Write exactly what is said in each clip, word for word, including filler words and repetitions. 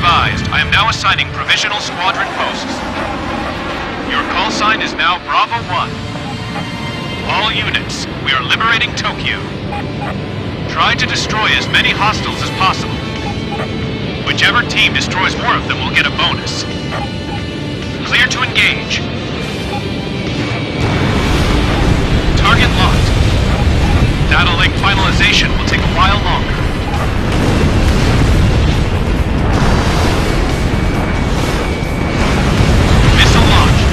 advised, I am now assigning provisional squadron posts. Your call sign is now Bravo one. All units, we are liberating Tokyo. Try to destroy as many hostiles as possible. Whichever team destroys more of them will get a bonus. Clear to engage. Target locked. Data link finalization will take a while longer. Missile launched.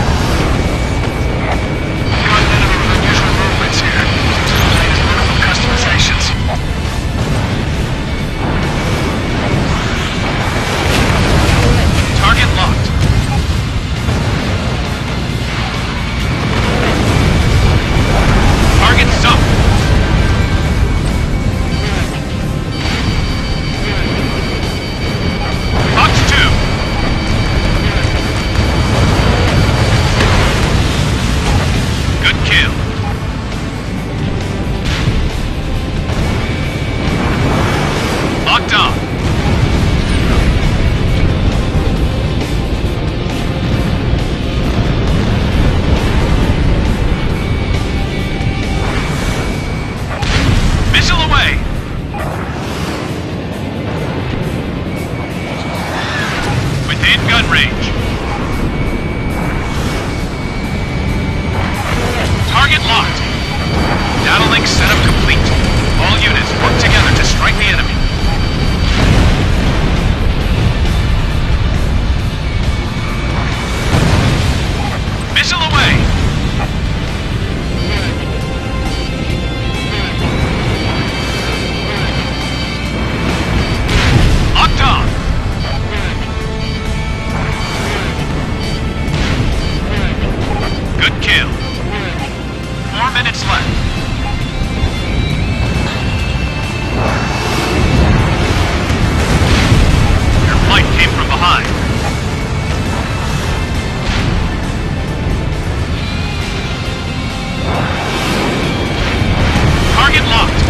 Got none of our unusual movements here. Latest minimum customizations. Target locked. Target sunk. Fox two. Good kill. Locked on. Missile away! Within gun range. Target locked. Data link setup complete. All units work together to strike the enemy. Missile away! Locked on. Good kill. Four minutes left. Your flight came from behind. Target locked.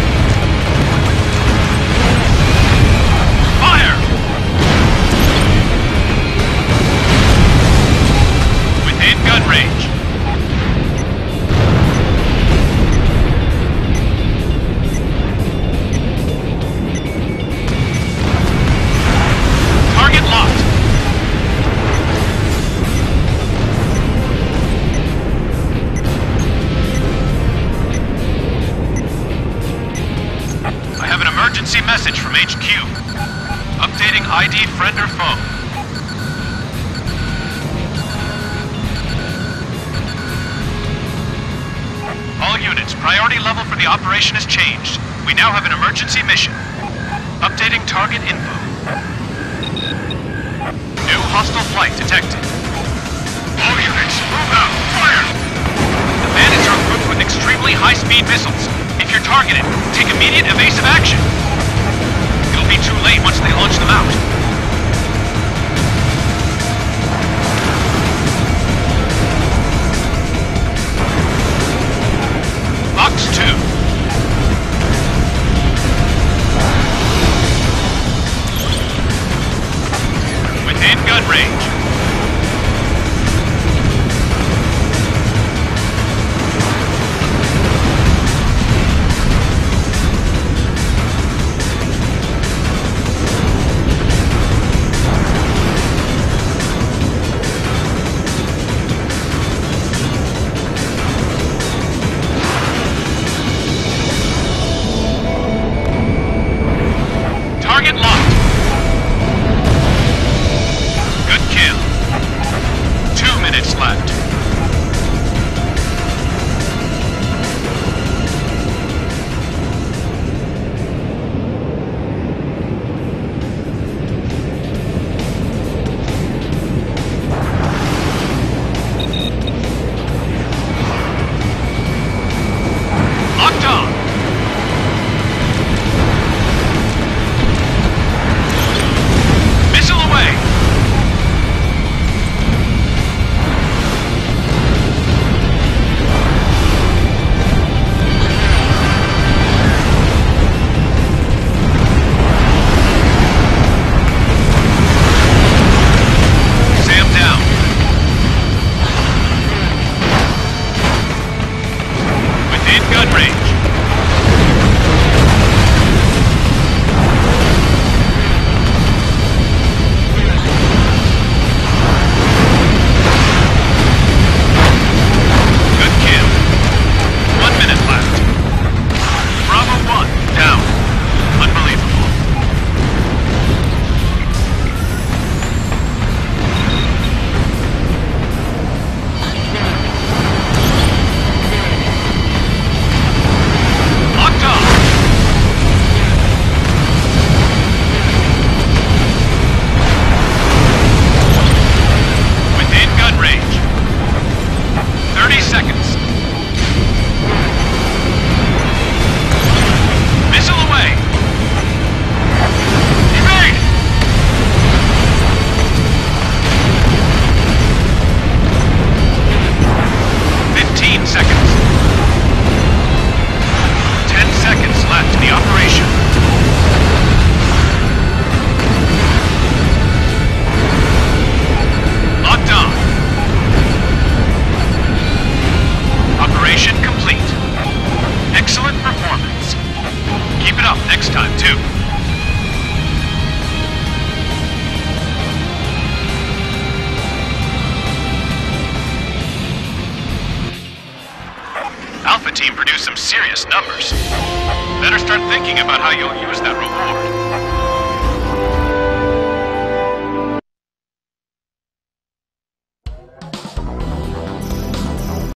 Fire! Within gun range. Target locked. I have an emergency message from H Q. Updating I D friend or foe. All units, priority level for the operation has changed. We now have an emergency mission. Updating target info. New hostile flight detected. All units, move out! Fire! The bandits are equipped with extremely high-speed missiles. If you're targeted, take immediate evasive action. It'll be too late once they launch them out. Fox two. Within gun range. two. Alpha Team produced some serious numbers. Better start thinking about how you'll use that reward.